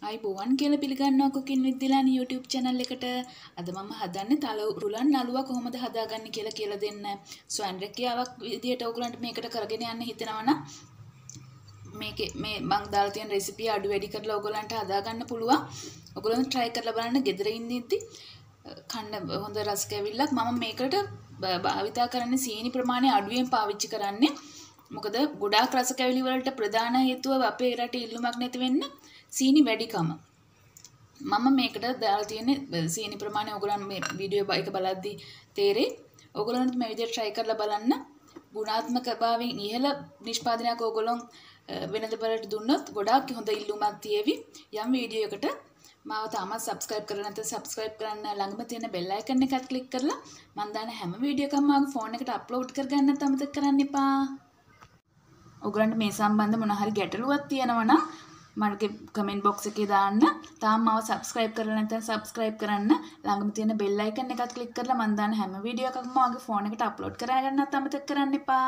අයිබෝවන් කියලා පිළිගන්නවා කුකින් විත් දිලානි YouTube channel එකට. අද මම හදන්නේ තල රුලන් නළුවා කොහොමද හදාගන්නේ කියලා දෙන්න. ස්වයං රැකියාවක් විදියට ඔයගලන්ට මේකට කරගෙන යන්න හිතෙනවා නම් මේ මම දාලා තියෙන රෙසිපිය අඩු වැඩි කරලා ඔයගලන්ට හදාගන්න පුළුවන්. ඔයගලන්ට try කරලා බලන්න ගෙදර ඉඳිද්දි කන්න හොඳ රස කැවිල්ලක්. මම මේකට භාවිතා කරන්නේ සීනි ප්‍රමාණය අඩුවෙන් පාවිච්චි කරන්නේ. මොකද ගොඩාක් රස කැවිලි වලට ප්‍රධාන හේතුව අපේ රටේ ඉල්ලුමක් නැති වෙන්න සීනි වැඩිකම. මම මේකට දාලා තියෙන්නේ සීනි ප්‍රමාණය ඔයගොල්ලන් මේ වීඩියෝ එක බලද්දී තේරෙයි. ඔයගොල්ලන්ත් මේ විදිහට try කරලා බලන්න. ගුණාත්මක භාවයෙන් ඉහළ නිෂ්පාදනයක් ඔයගොල්ලන් වෙනද බලට දුන්නොත් ගොඩාක් හොඳ ඉල්ලුමක් තියේවි. යම් වීඩියෝ එකට මාව තාමත් subscribe කරලා නැත්නම් subscribe කරන්න ළඟම තියෙන bell icon එකත් click කරලා මම දාන හැම වීඩියෝ එකක්ම මාගේ ෆෝන් එකට upload කරගන්නත් අමතක කරන්න එපා. ඔයගොල්ලන්ට මේ සම්බන්ධ මොන හරි ගැටලුවක් තියෙනවා නම් මගේ කමෙන්ට් බොක්ස් එකේ දාන්න. තාම මාව subscribe කරලා නැත්නම් subscribe කරන්න. ළඟම තියෙන bell icon එකත් click කරලා මම දාන හැම වීඩියෝ එකක්ම මගේ ෆෝන් එකට upload කරගන්නත් අමතක කරන්න එපා.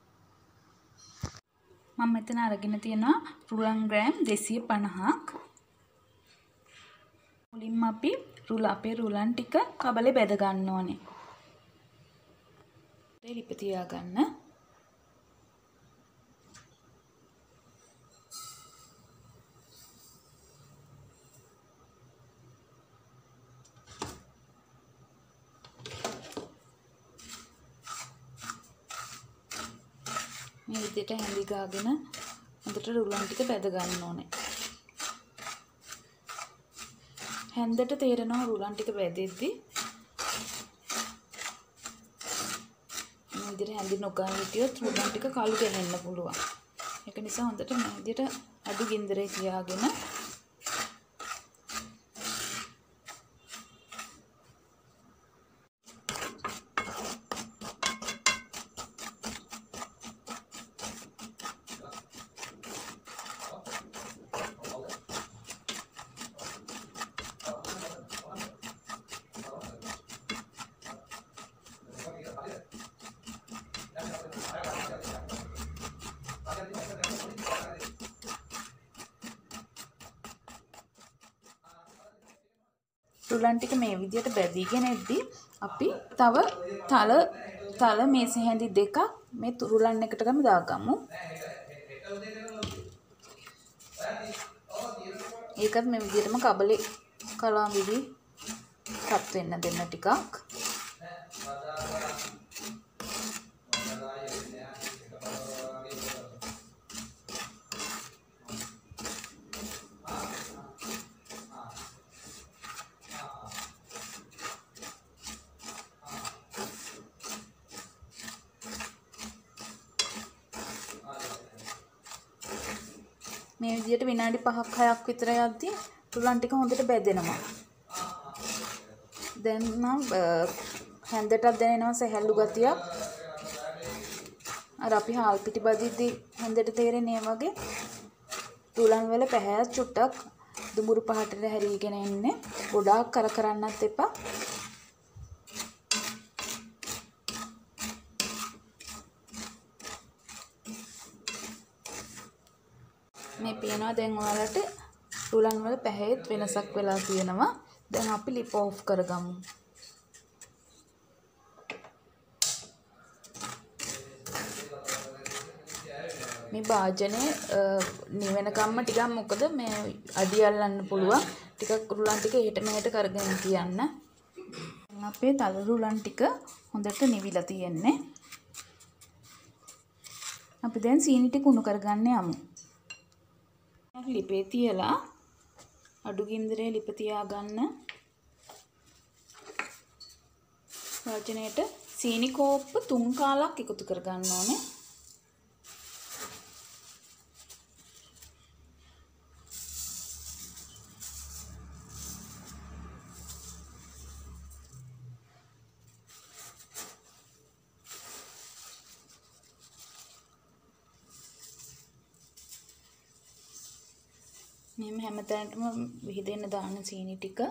මම මෙතන අරගෙන තියෙනවා රුලන් ග්‍රෑම් 250ක්. මුලින්ම අපි අපේ රුලන් ටික කබලේ බෙද ගන්න ඕනේ. ලිප තියා ගන්න. මේ විදිහට හැඳි ගාගෙන හොඳට රුලන් ටික බෙද ගන්න ඕනේ. හැන්දට තේරෙනවා රුලන් ටික බෙදෙද්දි. මේ විදිහට හැඳි නොගා හිටියොත් රුලන් ටික කළු ගහන්න පුළුවන්. ඒක නිසා හොඳට මේ විදිහට අඩු ගින්දරේ තියාගෙන රුලන් ටික මේ විදිහට බැදීගෙන එද්දී අපි තව තල මේස හැඳි දෙකක් මේ රුලන් එකටම දාගමු. ඒකත් මේ විදිහටම කබලේ කලාම් විදි කට් වෙන්න දෙන්න ටිකක්. මේ විදිහට විනාඩි 5ක් 6ක් විතර යද්දී රුලන් ටික හොඳට බැදෙනවා. දැන් නම් හැන්දටත් දැනෙනවා සැහැල්ලු ගතියක්. අර අපි හාල් පිටි බදිද්දී හැන්දට තේරෙන්නේ වගේ රුලන් වල පැහැයක් චුට්ටක් දුඹුරු පහටට හැරීගෙන එන්නේ. ගොඩාක් කර කරන්නත් එපා. මේ පේනවා දැන් ඔයාලට රුලන් වල පැහැයෙත් වෙනසක් වෙලා තියෙනවා. දැන් අපි ලිප් ඔෆ් කරගමු. මේ භාජනේ නිවෙනකම්ම ටිකක් මොකද මේ අඩි අල්ලන්න පුළුවන්. ටිකක් රුලන් ටික එහෙට මෙහෙට කරගෙන තියන්න. අපේ තල රුලන් ටික හොඳට නිවිලා තියෙන්නේ. අපි දැන් සීනි ටික උණු කරගන්න යමු. ලිපේ තියලා අඩු ගින්දරේ ලිප තියාගන්න. වාචනයට සීනි කෝප්ප 3 කාලක් එකතු කරගන්න ඕනේ. මෙහෙම හැමතැනටම විහිදෙන්න දාන සීනි ටික.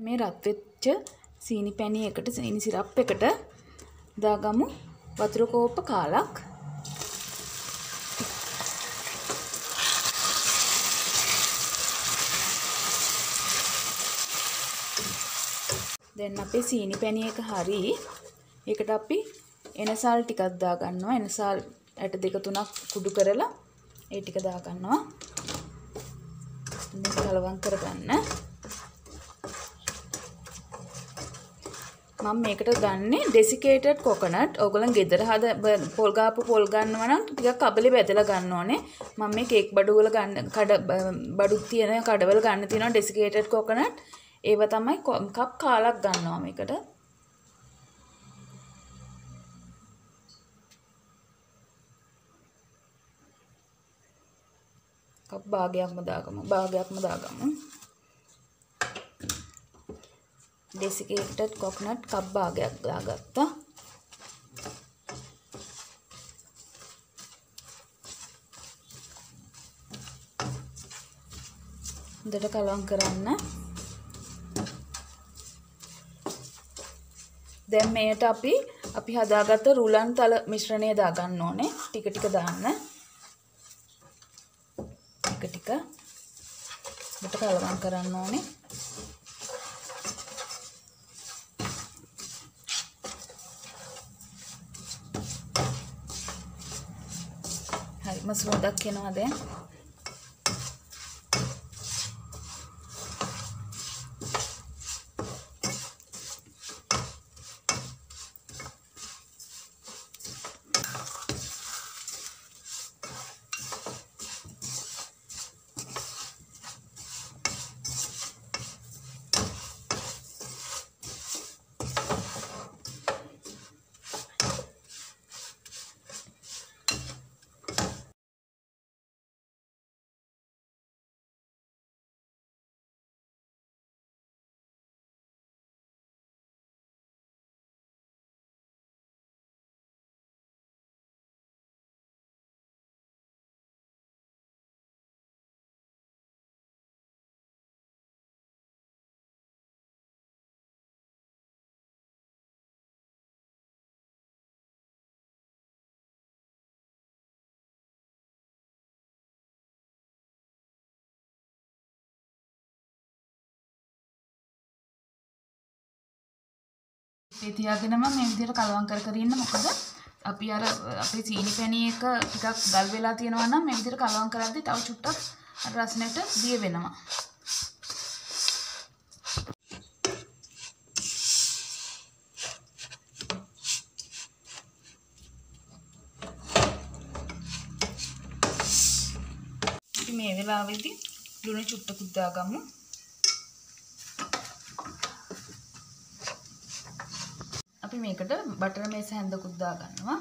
මේ රත් වෙච්ච සීනි පැණි එකට සීනි සිරප් එකට දාගමු වතුර කෝප්ප කාලක්. දැන් අපේ සීනි පැණි එක හරි. ඒකට අපි එනසල් ටිකක් දා ගන්නවා. එනසල් ඇට දෙක තුනක් කුඩු කරලා ඒ ටික දා ගන්නවා. මේක කලවම් කරගන්න. මම මේකට ගන්නේ ඩෙසිකේටඩ් කොකනට්. ඕගොල්ලන් ගෙදර හද පොල් ගාපු පොල් ගන්නවා නම් ටිකක් කබලේ බෙදලා ගන්න ඕනේ. මම මේ කේක් බඩු වල ගන්න බඩු තියෙන කඩවල ගන්න තියෙනවා ඩෙසිකේටඩ් කොකනට්. ඒව තමයි කප් කාලක් ගන්නවා මේකට. කප් භාගයක්ම දාගමු. ඩෙසිකේටඩ් කොකනට් කප් භාගයක් දාගත්තා. හොඳට කලවම් කරන්න. දැන් මේකට අපි හදාගත්ත රුලන් තල මිශ්‍රණය දාගන්න ඕනේ. ටික ටික දාන්න. ටික හොඳට කලවම් කරන්න ඕනේ. මසුරක් එනවා දැන්. ඒ තියාගෙනම මේ විදිහට කලවම් කර ඉන්න. මොකද අපි අර අපේ සීනි පැණි එක ටිකක් ගල් වෙලා තියෙනවා නම් මේ විදිහට කලවම් කරද්දී තව චුට්ටක් අර රසණයට දිය වෙනවා. ඉතින් මේ වෙලාවේදී ලුණු චුට්ටකුත් දාගමු. අපි මේකට බටර් මේස හැන්දකුත් දා ගන්නවා.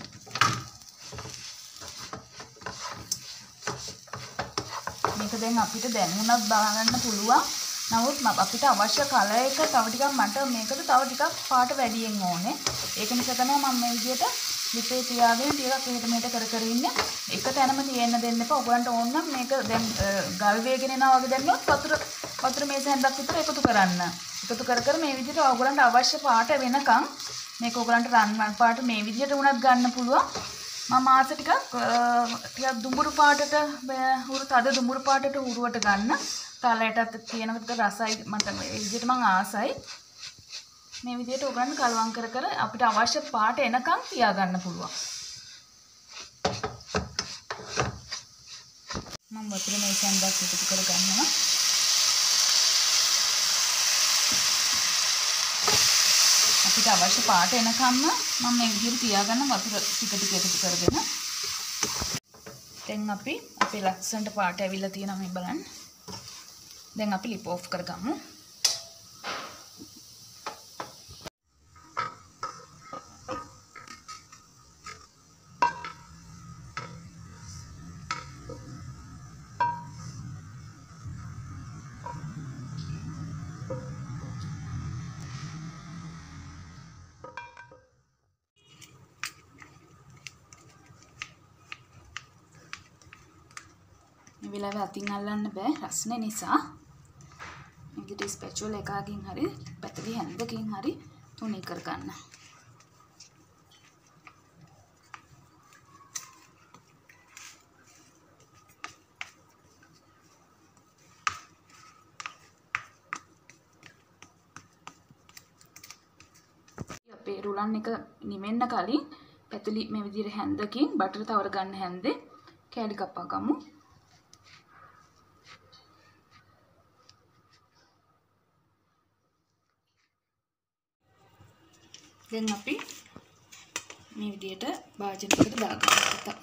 මේක දැන් අපිට දැනුණත් දාගන්න පුළුවන්. නමුත් අපිට අවශ්‍ය කලර් එක තව ටිකක් මට මේකට තව ටිකක් පාට වැඩියෙන් ඕනේ. ඒක නිසා තමයි මම මේ විදිහට ලිපේ තියාගෙන ටිකක් එහෙට මෙහෙට කර ඉන්නේ. එක තැනම තියෙන්න දෙන්න එපා. ඔයගලන්ට ඕන නම් මේක දැන් ගල් වේගෙන යනවා වගේ දැම්මොත් වතුර මේස හැන්දක් විතර එකතු කරන්න. එකතු කර මේ විදිහට ඔයගලන්ට අවශ්‍ය පාට වෙනකන් මේක ඔයගලන්ට රන් පාට මේ විදිහට උනත් ගන්න පුළුවන්. මම ආස ටිකක් දුඹුරු පාටට තද දුඹුරු පාටට උරුවට ගන්න. තලයටත් තියෙනකට රසයි මට මේ විදිහට මම ආසයි. මේ විදිහට ඔයගලන්ට කලවම් කර අපිට අවශ්‍ය පාට එනකන් තියාගන්න පුළුවන්. මම වතුර මේස හැන්දක් එකතු කර ගන්නවා. අපිට අවශ්‍ය පාට එනකම්ම මම මේ විදිහට තියාගන්න වතුර ටික ටික එකතු කරගෙන. දැන් අපි අපේ ලස්සනට පාට ඇවිල්ලා තියෙනවා මේ බලන්න. දැන් අපි ලිප් ඔෆ් කරගමු. මේ වෙලාවේ අතින් අල්ලන්න බෑ රස්නේ නිසා. විදිහට ස්පැචුලා එකකින් හරි පැතලි හැන්දකින් හරි තුනී කර ගන්න. අපේ රුලන් එක නිවෙන්න කලින් පැතලි මේ විදිහට හැන්දකින් බටර් තවර ගන්න හැන්දේ කෑලි කපා ගමු. දැන් අපි මේ විදිහට භාජනයකට දාගන්නවා.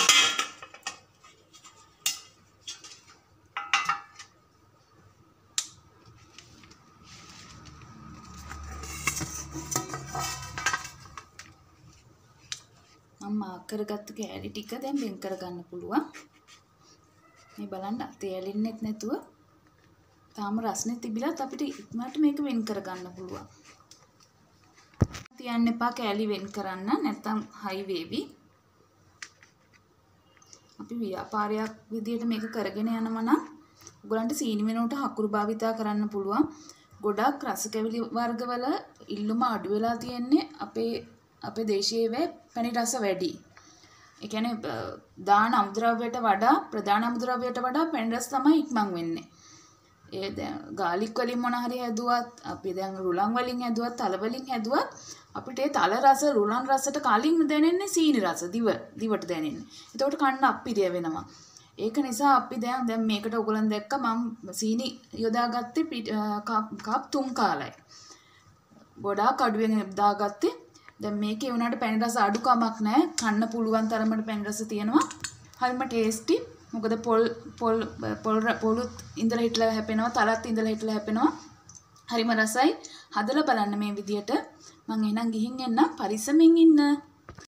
මම මාක් කරගත්ත කෑලි ටික දැන් වෙන් කරගන්න පුළුවන්. මේ බලන්න අතේ ඇලෙන්නෙත් නැතුව තාම රස්නේ තිබිලත් අපිට ඉක්මනට මේක වෙන් කරගන්න පුළුවන්. තියන්න එපා කෑලි වෙන් කරන්න නැත්නම් හයි වේවි. අපි ව්‍යාපාරයක් විදියට මේක කරගෙන යනවා නම් ඔයගලන්ට සීනි වෙනුවට හකුරු භාවිතා කරන්න පුළුවන්. ගොඩක් රස කැවිලි වර්ගවල ඉල්ලුම අඩු වෙලා තියෙන්නේ අපේ දේශීය පැණි රස වැඩි. ඒ කියන්නේ දාන අමුද්‍රව්‍යයට වඩා ප්‍රධාන අමුද්‍රව්‍යයට වඩා පැණි රස තමයි ඉක්මන් වෙන්නේ. ඒ දැන් ගාලික් වලින් මොන හරි හැදුවත් අපි දැන් රුලන් වලින් හැදුවත් තල වලින් හැදුවත් අපිට ඒ තල රස රුලන් රසට කලින් දැනෙන්නේ සීනි රස දිවට දැනෙන්නේ. එතකොට කන්න අප්පිරිය වෙනවා. ඒක නිසා අපි දැන් මේකට ඔයගොල්ලන් දැක්ක මම සීනි යොදාගත්තේ කප් 3 කාලයි. ගොඩාක් අඩුවෙන් දාගත්තේ. දැන් මේකේ උනාට පැණි රස අඩු කමක් නැහැ. කන්න පුළුවන් තරමට පැණි රස තියෙනවා. හරිම ටේස්ටි. මොකද පොල්ුත් ඉඳලා හිටලා හැපෙනවා, තලත් ඉඳලා හිටලා හැපෙනවා. හරිම රසයි. හදලා බලන්න මේ විදියට. මම එහෙනම් ගිහින් එන්නම්. පරිස්සමින් ඉන්න.